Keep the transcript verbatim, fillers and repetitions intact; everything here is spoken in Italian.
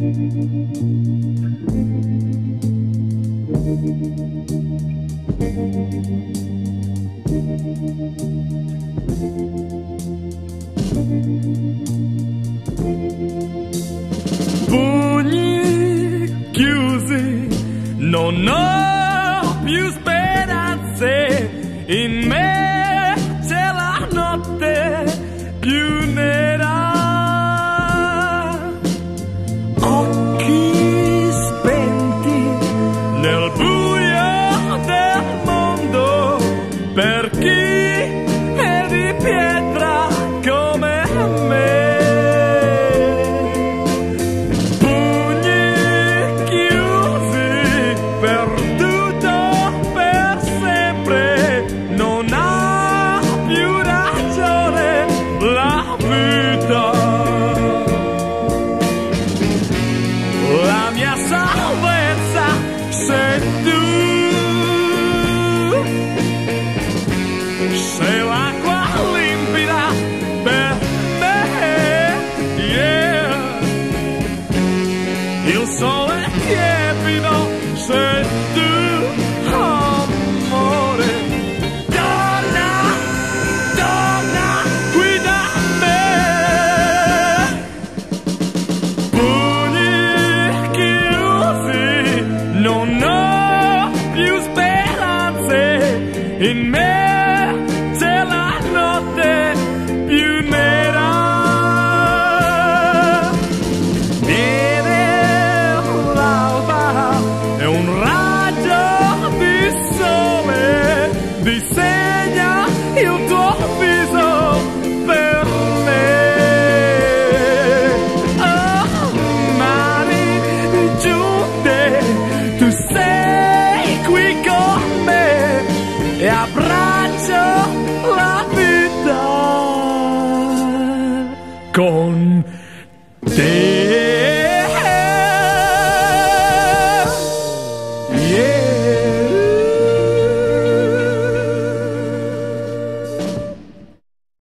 Pugni chiusi, non ho più speranze, in me c'è la notte più nera. Occhi spenti nel buio del mondo, per chi è di pietra come me. La mia salvezza sei tu, sei l'acqua limpida per me, yeah. Il sole tiepido sei tu, amore. Torna, torna qui da me. Non ho più speranze, in me c'è la notte più nera. Viene l'alba e un raggio di sole disegna il tuo viso per me. Oh, mani giunte, tu sei qui con me e abbraccio la vita con te.